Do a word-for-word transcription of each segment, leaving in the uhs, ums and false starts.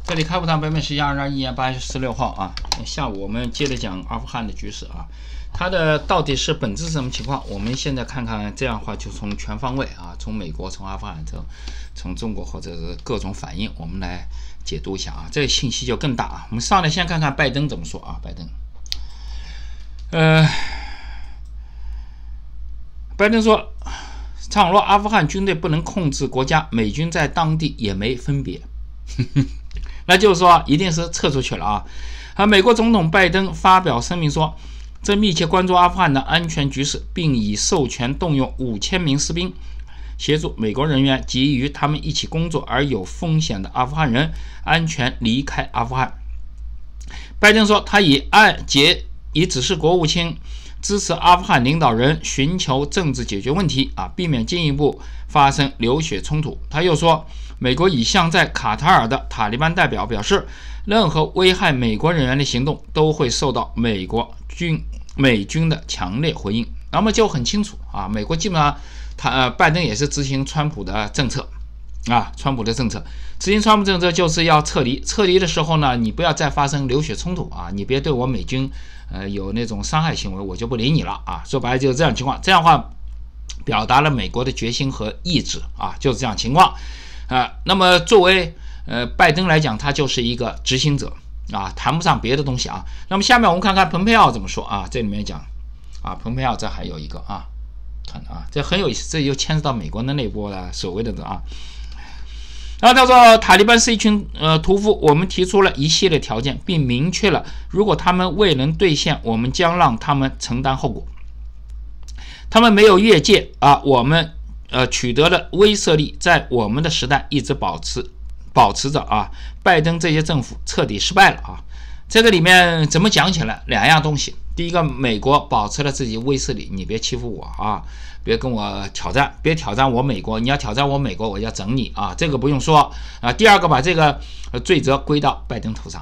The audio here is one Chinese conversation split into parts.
这里开普堂北美时间二零二一年八月十六号啊，下午我们接着讲阿富汗的局势啊，它的到底是本质是什么情况？我们现在看看，这样的话就从全方位啊，从美国、从阿富汗、从从中国或者是各种反应，我们来解读一下啊，这个信息就更大啊。我们上来先看看拜登怎么说啊，拜登，呃，拜登说，倘若阿富汗军队不能控制国家，美军在当地也没分别。那就是说一定是撤出去了啊！啊，美国总统拜登发表声明说，正密切关注阿富汗的安全局势，并已授权动用五千名士兵协助美国人员及与他们一起工作而有风险的阿富汗人安全离开阿富汗。拜登说，他已按解已指示国务卿支持阿富汗领导人寻求政治解决问题啊，避免进一步发生流血冲突。他又说，美国已向在卡塔尔的塔利班代表表示，任何危害美国人员的行动都会受到美国军美军的强烈回应。那么就很清楚啊，美国基本上他呃拜登也是执行川普的政策啊，川普的政策，执行川普政策就是要撤离。撤离的时候呢，你不要再发生流血冲突啊，你别对我美军呃有那种伤害行为，我就不理你了啊。说白了就是这样情况，这样的话表达了美国的决心和意志啊，就是这样情况。啊，那么作为呃拜登来讲，他就是一个执行者啊，谈不上别的东西啊。那么下面我们看看蓬佩奥怎么说啊，这里面讲啊，蓬佩奥这还有一个啊，看啊，这很有意思，这又牵涉到美国的内部的所谓的啊。然后他说，塔利班是一群呃屠夫，我们提出了一系列条件，并明确了如果他们未能兑现，我们将让他们承担后果。他们没有越界啊，我们。呃，取得了威慑力，在我们的时代一直保持保持着啊。拜登这些政府彻底失败了啊。这个里面怎么讲起来？两样东西。第一个，美国保持了自己威慑力，你别欺负我啊，别跟我挑战，别挑战我美国，你要挑战我美国，我要整你啊，这个不用说啊。第二个，把这个罪责归到拜登头上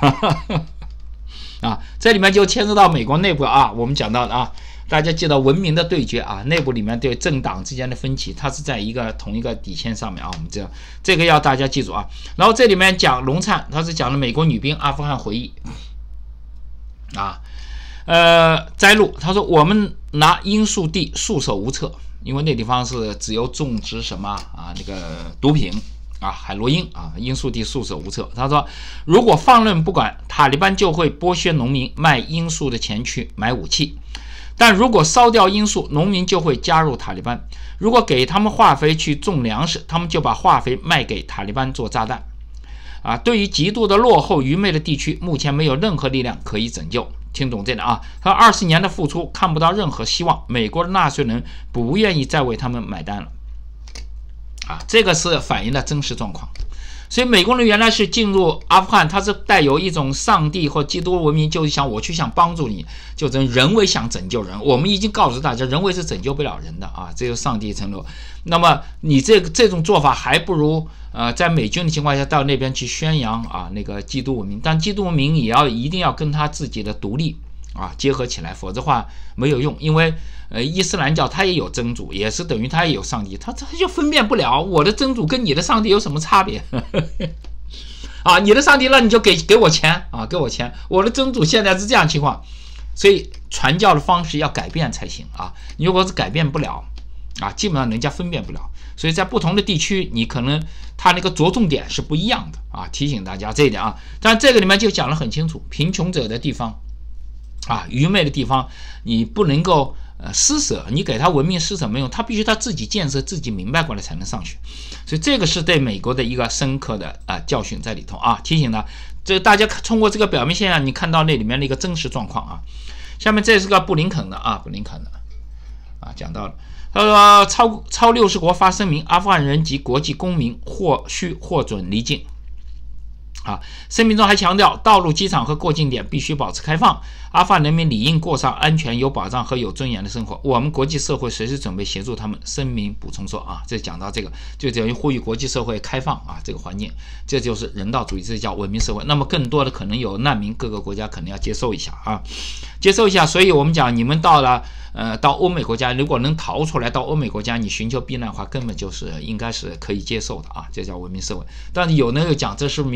啊，这里面就牵涉到美国内部啊，我们讲到的啊。大家记得文明的对决啊，内部里面对政党之间的分歧，它是在一个同一个底线上面啊，我们这样这个要大家记住啊。然后这里面讲龙灿，他是讲了美国女兵阿富汗回忆啊，呃摘录，他说我们拿罂粟地束手无策，因为那地方是只有种植什么啊那个毒品啊海洛因啊，罂粟地束手无策。他说如果放任不管，塔利班就会剥削农民卖罂粟的钱去买武器。但如果烧掉罂粟，农民就会加入塔利班；如果给他们化肥去种粮食，他们就把化肥卖给塔利班做炸弹。啊，对于极度的落后愚昧的地区，目前没有任何力量可以拯救。听懂这点啊？他二十年的付出看不到任何希望，美国的纳税人不愿意再为他们买单了。啊，这个是反映的真实状况。所以美国人原来是进入阿富汗，他是带有一种上帝或基督文明，就是想我去想帮助你，就人人为想拯救人。我们已经告诉大家，人为是拯救不了人的啊，这就是上帝承诺。那么你这个这种做法，还不如呃在美军的情况下到那边去宣扬啊那个基督文明，但基督文明也要一定要跟他自己的独立啊结合起来，否则的话没有用，因为。呃，伊斯兰教它也有真主，也是等于它也有上帝，它它就分辨不了我的真主跟你的上帝有什么差别啊？你的上帝那你就给给我钱啊，给我钱，我的真主现在是这样情况，所以传教的方式要改变才行啊。你如果是改变不了啊，基本上人家分辨不了，所以在不同的地区，你可能它那个着重点是不一样的啊。提醒大家这一点啊，但这个里面就讲得很清楚，贫穷者的地方啊，愚昧的地方，你不能够。呃，施舍，你给他文明施舍没用，他必须他自己建设，自己明白过来才能上去。所以这个是对美国的一个深刻的啊、呃、教训在里头啊，提醒他。这大家通过这个表面现象，你看到那里面的一个真实状况啊。下面这是个布林肯的啊，布林肯的啊，讲到了，他说超超六十国发声明，阿富汗人及国际公民或需获准离境。啊，声明中还强调，道路、机场和过境点必须保持开放，阿富汗人民理应过上安全、有保障和有尊严的生活。我们国际社会随时准备协助他们。声明补充说啊，这讲到这个，就等于呼吁国际社会开放啊这个环境，这就是人道主义，这叫文明社会。那么更多的可能有难民，各个国家可能要接受一下啊，接受一下。所以我们讲，你们到了呃到欧美国家，如果能逃出来到欧美国家，你寻求避难的话，根本就是应该是可以接受的啊，这叫文明社会。但是有人又讲，这是民主党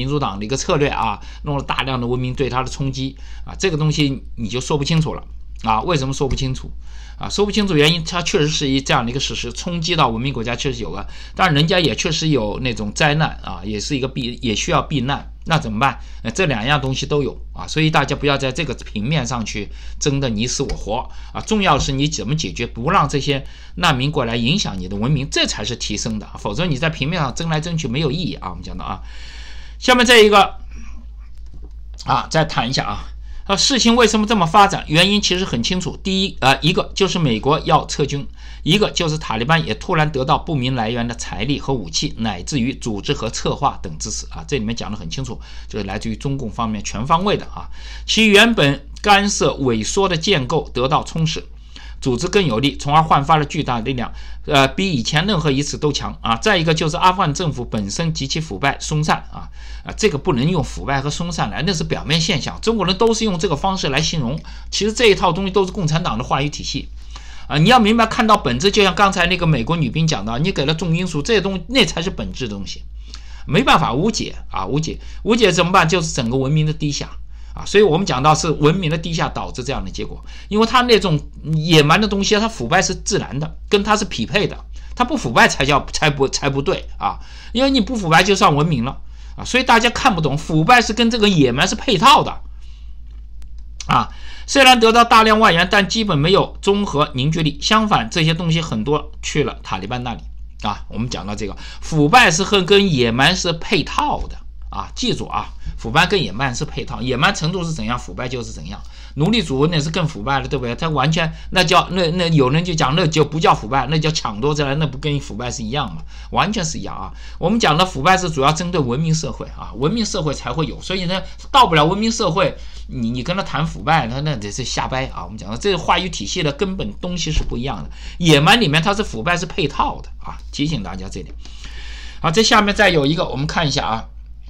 的一个策略啊，弄了大量的文明对它的冲击啊，这个东西你就说不清楚了啊。为什么说不清楚啊？说不清楚原因，它确实是一这样的一个事实，冲击到文明国家确实有啊，但是人家也确实有那种灾难啊，也是一个避，也需要避难。那怎么办？呃，这两样东西都有啊，所以大家不要在这个平面上去争得你死我活啊。重要的是你怎么解决，不让这些难民过来影响你的文明，这才是提升的。否则你在平面上争来争去没有意义啊。我们讲到啊，下面这一个啊，再谈一下啊。啊，事情为什么这么发展？原因其实很清楚。第一，呃，一个就是美国要撤军，一个就是塔利班也突然得到不明来源的财力和武器，乃至于组织和策划等支持啊。这里面讲得很清楚，就是来自于中共方面全方位的啊，其原本干涉萎缩的建构得到充实，组织更有力，从而焕发了巨大的力量，呃，比以前任何一次都强啊。再一个就是阿富汗政府本身极其腐败松散啊。啊，这个不能用腐败和松散来，那是表面现象。中国人都是用这个方式来形容，其实这一套东西都是共产党的话语体系啊。你要明白看到本质，就像刚才那个美国女兵讲的，你给了重因素，这些东西那才是本质的东西，没办法无解啊，无解，无解怎么办？就是整个文明的低下啊。所以我们讲到是文明的低下导致这样的结果，因为它那种野蛮的东西，它腐败是自然的，跟它是匹配的，它不腐败才叫才不才不对啊，因为你不腐败就算文明了。啊，所以大家看不懂，腐败是跟这个野蛮是配套的啊。虽然得到大量外援，但基本没有综合凝聚力。相反，这些东西很多去了塔利班那里啊。我们讲到这个腐败是和跟野蛮是配套的啊，记住啊，腐败跟野蛮是配套，野蛮程度是怎样，腐败就是怎样。奴隶主那是更腐败了，对不对？他完全那叫那那有人就讲那就不叫腐败，那叫抢夺之来，那不跟腐败是一样吗？完全是一样啊。我们讲的腐败是主要针对文明社会啊，文明社会才会有，所以呢，到不了文明社会，你你跟他谈腐败，那那得是瞎掰啊。我们讲的这个话语体系的根本东西是不一样的。野蛮里面它是腐败是配套的啊，提醒大家这点。好，这下面再有一个，我们看一下啊。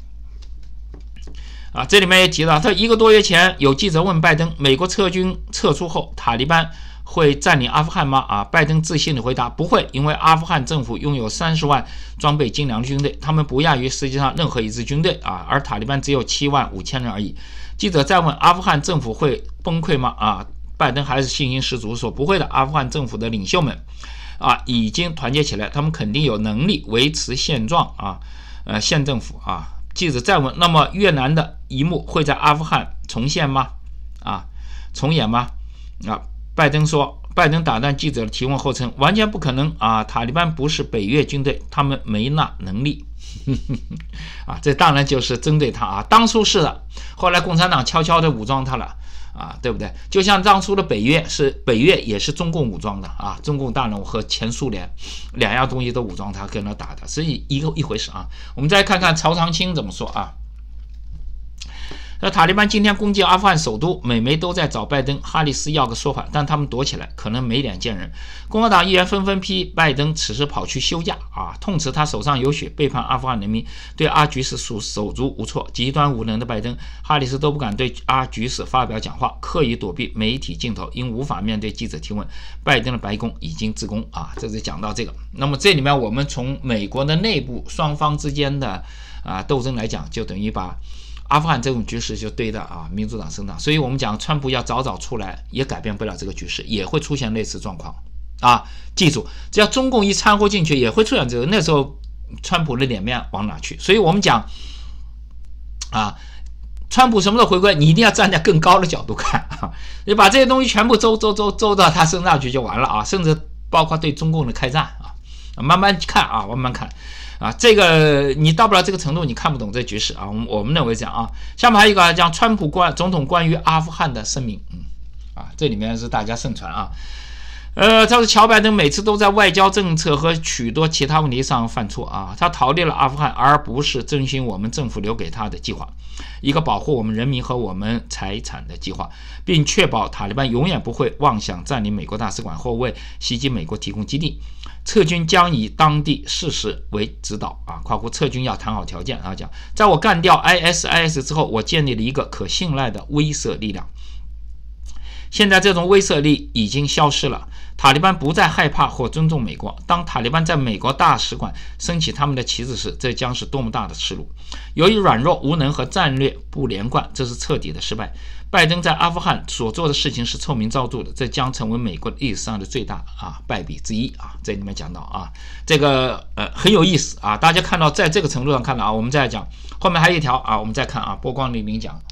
啊，这里面也提到，他一个多月前有记者问拜登，美国撤军撤出后，塔利班会占领阿富汗吗？啊，拜登自信地回答，不会，因为阿富汗政府拥有三十万装备精良的军队，他们不亚于世界上任何一支军队啊，而塔利班只有七万五千人而已。记者再问阿富汗政府会崩溃吗？啊，拜登还是信心十足说不会的，阿富汗政府的领袖们啊已经团结起来，他们肯定有能力维持现状啊，呃，县政府啊。记者再问，那么越南的一幕会在阿富汗重现吗？啊，重演吗？啊，拜登说，拜登打断记者的提问后称，完全不可能啊！塔利班不是北越军队，他们没那能力。啊，这当然就是针对他啊，当初是的，后来共产党悄悄的武装他了。啊，对不对？就像当初的北约是北约也是中共武装的啊，中共大陆和前苏联两样东西都武装他，跟他打的，所以一个一回事啊。我们再看看曹长青怎么说啊。那塔利班今天攻击阿富汗首都，美媒都在找拜登、哈里斯要个说法，但他们躲起来，可能没脸见人。共和党议员纷纷批拜登此时跑去休假啊，痛斥他手上有血，背叛阿富汗人民，对阿局势属手足无措。极端无能的拜登、哈里斯都不敢对阿局势发表讲话，刻意躲避媒体镜头，因无法面对记者提问。拜登的白宫已经自宫啊，这是讲到这个。那么这里面我们从美国的内部双方之间的啊斗争来讲，就等于把阿富汗这种局势就堆到啊民主党身上，所以我们讲川普要早早出来也改变不了这个局势，也会出现类似状况啊。记住，只要中共一掺和进去，也会出现这个，那时候川普的脸面往哪去？所以我们讲啊，川普什么时候回归，你一定要站在更高的角度看啊，你把这些东西全部周周周周到他身上去就完了啊，甚至包括对中共的开战啊，慢慢看啊，慢慢看。啊，这个你到不了这个程度，你看不懂这局势啊。我们我们认为这样啊。下面还有一个讲川普关总统关于阿富汗的声明，嗯，啊，这里面是大家盛传啊。呃，他说乔拜登每次都在外交政策和许多其他问题上犯错啊，他逃离了阿富汗，而不是遵循我们政府留给他的计划，一个保护我们人民和我们财产的计划，并确保塔利班永远不会妄想占领美国大使馆或为袭击美国提供基地。撤军将以当地事实为指导啊，括弧撤军要谈好条件啊，讲在我干掉 I S I S 之后，我建立了一个可信赖的威慑力量。现在这种威慑力已经消失了， 塔利班不再害怕或尊重美国。当塔利班在美国大使馆升起他们的旗帜时，这将是多么大的耻辱！由于软弱无能和战略不连贯，这是彻底的失败。拜登在阿富汗所做的事情是臭名昭著的，这将成为美国历史上的最大啊败笔之一啊。这里面讲到啊，这个呃很有意思啊，大家看到在这个程度上看到啊，我们再讲后面还有一条啊，我们再看啊，波光粼粼讲。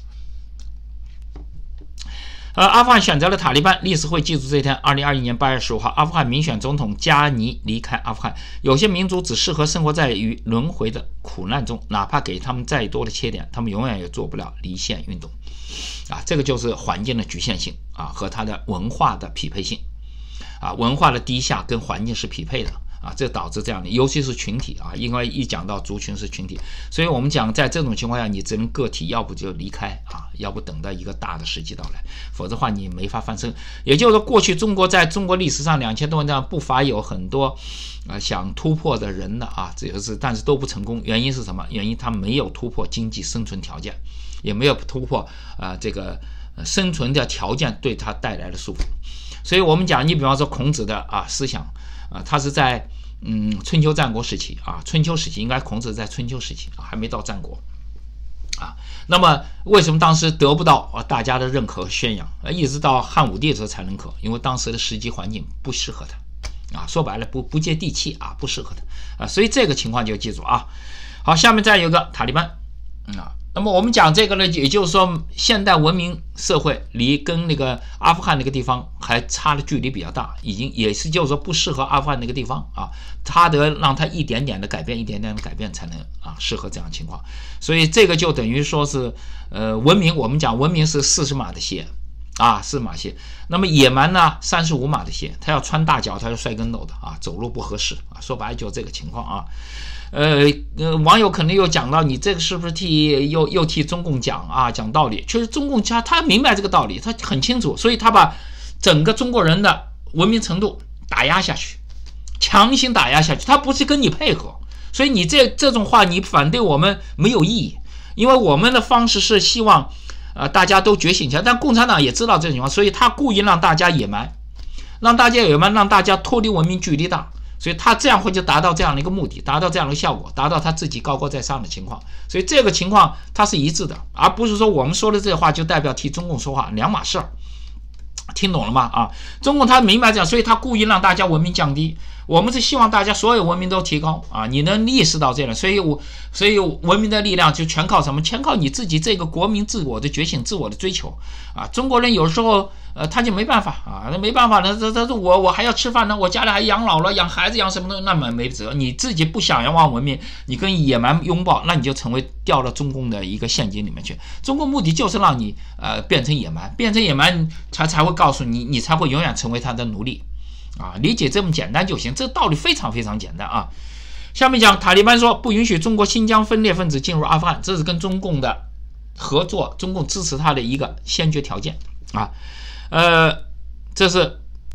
呃，阿富汗选择了塔利班，历史会记住这一天。二零二一年八月十五号，阿富汗民选总统加尼离开阿富汗。有些民族只适合生活在于轮回的苦难中，哪怕给他们再多的缺点，他们永远也做不了离线运动。啊，这个就是环境的局限性啊，和它的文化的匹配性啊，文化的低下跟环境是匹配的。啊，这导致这样的，尤其是群体啊，因为一讲到族群是群体，所以我们讲在这种情况下，你只能个体，要不就离开啊，要不等到一个大的时机到来，否则的话你没法翻身。也就是说，过去中国在中国历史上两千多年不乏有很多啊想突破的人的啊，这就是但是都不成功，原因是什么？原因他没有突破经济生存条件，也没有突破啊这个生存的条件对他带来的束缚。所以我们讲，你比方说孔子的啊思想。啊，他是在嗯春秋战国时期啊，春秋时期应该孔子在春秋时期啊，还没到战国啊。那么为什么当时得不到啊大家的认可和宣扬？啊，一直到汉武帝的时候才认可，因为当时的时机环境不适合他啊，说白了不不接地气啊，不适合他啊，所以这个情况就记住啊。好，下面再有个塔利班啊。那么我们讲这个呢，也就是说，现代文明社会离跟那个阿富汗那个地方还差的距离比较大，已经也是就是说不适合阿富汗那个地方啊，他得让他一点点的改变，一点点的改变才能啊适合这样的情况。所以这个就等于说是呃文明，我们讲文明是四十码的鞋啊，四十码鞋。那么野蛮呢，三十五码的鞋，他要穿大脚，他要摔跟头的啊，走路不合适啊，说白了就这个情况啊。呃呃，网友可能又讲到你这个是不是替又又替中共讲啊讲道理？其实中共他他明白这个道理，他很清楚，所以他把整个中国人的文明程度打压下去，强行打压下去，他不是跟你配合，所以你这这种话你反对我们没有意义，因为我们的方式是希望呃大家都觉醒起来，但共产党也知道这种情况，所以他故意让大家野蛮，让大家野蛮，让大家脱离文明距离大。所以他这样会就达到这样的一个目的，达到这样的效果，达到他自己高高在上的情况。所以这个情况它是一致的，而不是说我们说的这话就代表替中共说话，两码事儿。听懂了吗？啊，中共他明白这样，所以他故意让大家文明降低。我们是希望大家所有文明都提高啊！你能意识到这样，所以我所以文明的力量就全靠什么？全靠你自己这个国民自我的觉醒、自我的追求啊！中国人有时候呃他就没办法啊，那没办法呢，这这我我还要吃饭呢，我家里还养老了、养孩子、养什么的，那么没辙。你自己不想要往文明，你跟野蛮拥抱，那你就成为掉到中共的一个陷阱里面去。中共目的就是让你呃变成野蛮，变成野蛮才才会告诉你，你才会永远成为他的奴隶。啊，理解这么简单就行，这道理非常非常简单啊。下面讲塔利班说不允许中国新疆分裂分子进入阿富汗，这是跟中共的合作，中共支持他的一个先决条件啊。呃，这是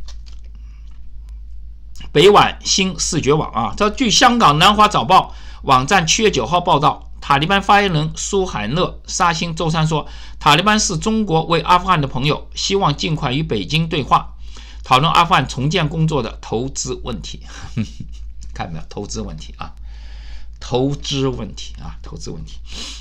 北晚新视觉网啊，这据香港南华早报网站七月九号报道，塔利班发言人苏海勒沙欣周三说，塔利班是中国为阿富汗的朋友，希望尽快与北京对话。讨论阿富汗重建工作的投资问题，看到没有？投资问题啊，投资问题啊，投资问题。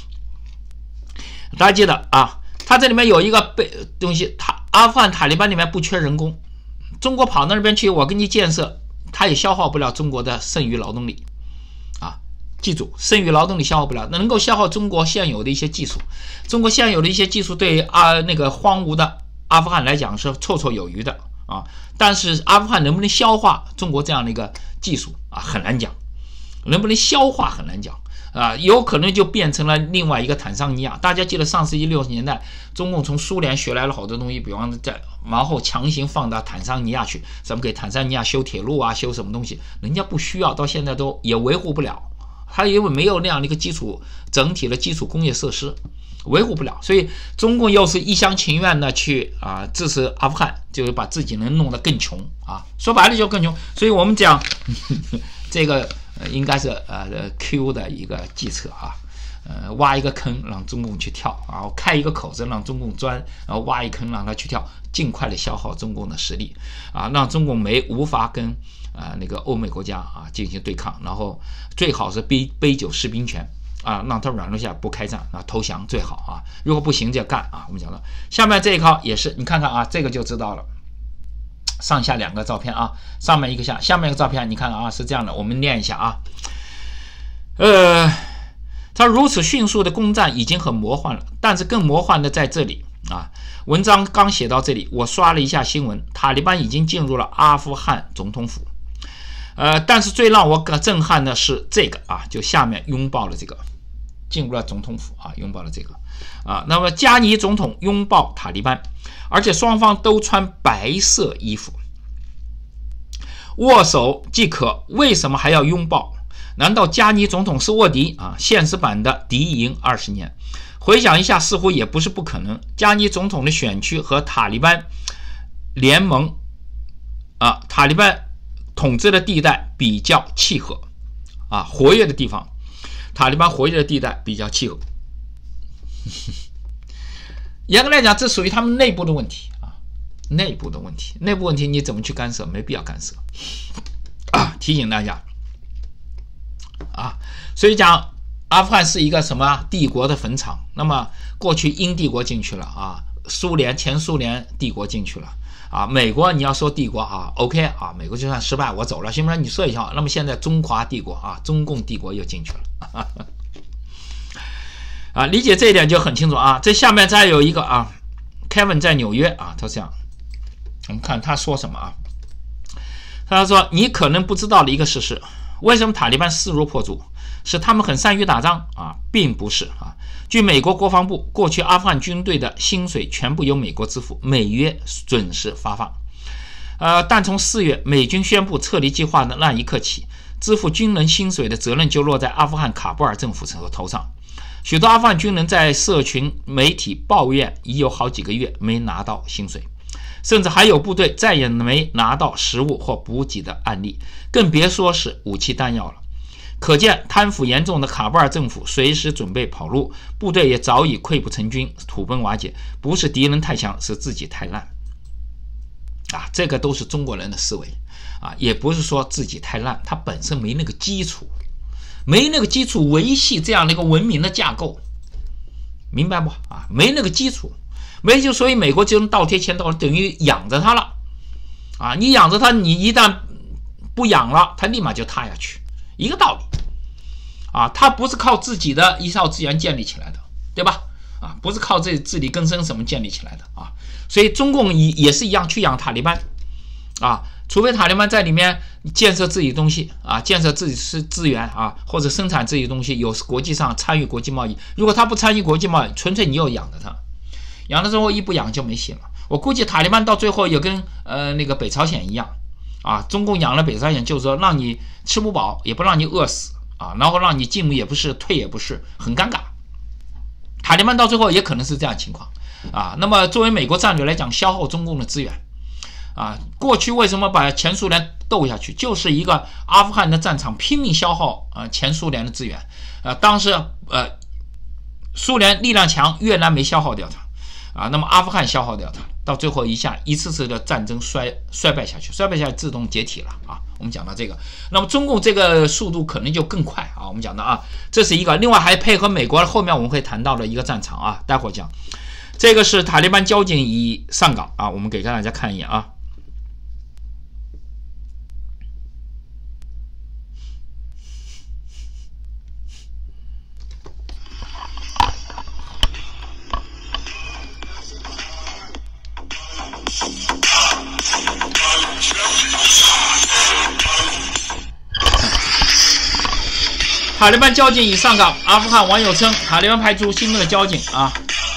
大家记得啊，它这里面有一个被东西，塔阿富汗塔利班里面不缺人工，中国跑到那边去，我给你建设，它也消耗不了中国的剩余劳动力啊。记住，剩余劳动力消耗不了，能够消耗中国现有的一些技术。中国现有的一些技术对啊那个荒芜的阿富汗来讲是绰绰有余的。啊，但是阿富汗能不能消化中国这样的一个技术啊，很难讲，能不能消化很难讲啊，有可能就变成了另外一个坦桑尼亚。大家记得上世纪六十年代，中共从苏联学来了好多东西，比方在然后强行放到坦桑尼亚去，咱们给坦桑尼亚修铁路啊，修什么东西，人家不需要，到现在都也维护不了，他因为没有那样的一个基础整体的基础工业设施。维护不了，所以中共又是一厢情愿的去啊支持阿富汗，就是把自己能弄得更穷啊，说白了就更穷。所以我们讲呵呵这个、呃、应该是呃 Q 的一个计策啊， 呃，挖一个坑让中共去跳，然后开一个口子让中共钻，然后挖一坑让他去跳，尽快的消耗中共的实力，啊，让中共没无法跟啊、呃、那个欧美国家啊进行对抗，然后最好是杯杯酒释兵权啊，让他软弱下不开战啊，投降最好啊，如果不行就干啊。我们讲到下面这一套也是，你看看啊，这个就知道了。上下两个照片啊，上面一个下，下面一个照片，你看啊，是这样的，我们念一下啊，呃。他如此迅速的攻占已经很魔幻了，但是更魔幻的在这里啊！文章刚写到这里，我刷了一下新闻，塔利班已经进入了阿富汗总统府。呃，但是最让我震撼的是这个啊，就下面拥抱了这个，进入了总统府啊，拥抱了这个啊。那么加尼总统拥抱塔利班，而且双方都穿白色衣服，握手即可，为什么还要拥抱？难道加尼总统是卧底啊？现实版的敌营二十年，回想一下，似乎也不是不可能。加尼总统的选区和塔利班联盟啊，塔利班统治的地带比较契合啊，活跃的地方，塔利班活跃的地带比较契合。严格来讲，这属于他们内部的问题啊，内部的问题，内部问题你怎么去干涉？没必要干涉啊！提醒大家。啊，所以讲阿富汗是一个什么帝国的坟场？那么过去英帝国进去了啊，苏联前苏联帝国进去了啊，美国你要说帝国啊 ，OK 啊，美国就算失败我走了，行不行？你说一下。那么现在中华帝国啊，中共帝国又进去了啊，理解这一点就很清楚啊。这下面再有一个啊 ，Kevin 在纽约啊，他这样，我们看他说什么啊？他说：“你可能不知道的一个事实。”为什么塔利班势如破竹？是他们很善于打仗啊，并不是啊。据美国国防部，过去阿富汗军队的薪水全部由美国支付，每月准时发放。呃，但从四月美军宣布撤离计划的那一刻起，支付军人薪水的责任就落在阿富汗喀布尔政府头上。许多阿富汗军人在社群媒体抱怨，已有好几个月没拿到薪水。甚至还有部队再也没拿到食物或补给的案例，更别说是武器弹药了。可见贪腐严重的喀布尔政府随时准备跑路，部队也早已溃不成军，土崩瓦解。不是敌人太强，是自己太烂啊！这个都是中国人的思维啊，也不是说自己太烂，他本身没那个基础，没那个基础维系这样的一个文明的架构，明白不啊？没那个基础。没就所以美国就能倒贴钱倒等于养着他了啊！你养着他，你一旦不养了，他立马就塌下去，一个道理啊！他不是靠自己的一套资源建立起来的，对吧？啊，不是靠这自力更生什么建立起来的啊！所以中共也是一样去养塔利班啊，除非塔利班在里面建设自己东西啊，建设自己是资源啊，或者生产自己东西，有国际上参与国际贸易。如果他不参与国际贸易，纯粹你又养着他。养了之后一不养就没戏了。我估计塔利班到最后也跟呃那个北朝鲜一样啊，中共养了北朝鲜，就是说让你吃不饱，也不让你饿死啊，然后让你进也不是，退也不是，很尴尬。塔利班到最后也可能是这样情况啊。那么作为美国战略来讲，消耗中共的资源啊，过去为什么把前苏联斗下去，就是一个阿富汗的战场拼命消耗啊前苏联的资源啊，当时呃苏联力量强，越南没消耗掉它。啊，那么阿富汗消耗掉它，到最后一下一次次的战争衰衰败下去，衰败下去自动解体了啊。我们讲到这个，那么中共这个速度可能就更快啊。我们讲到啊，这是一个，另外还配合美国后面我们会谈到的一个战场啊，待会儿讲。这个是塔利班交警已上岗啊，我们给大家看一眼啊。塔利班交警已上岗，阿富汗网友称塔利班派出新的交警啊。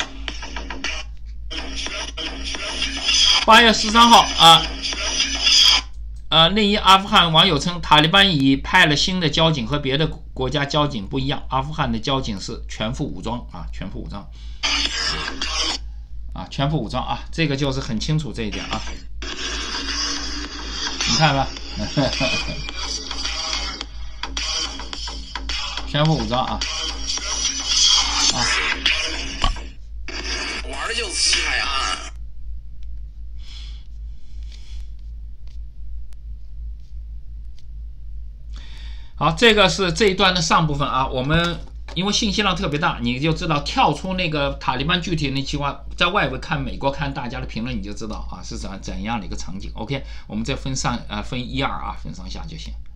八月十三号啊，呃，另一阿富汗网友称塔利班已派了新的交警，和别的国家交警不一样，阿富汗的交警是全副武装啊，全副武装啊，全副武装啊，这个就是很清楚这一点啊，你看吧。全副武装啊！ 好，这个是这一段的上部分啊，我们因为信息量特别大，你就知道跳出那个塔利班具体那情况，在外围看美国看大家的评论，你就知道啊是怎怎样的一个场景。OK， 我们再分上呃分一二啊，分上下就行。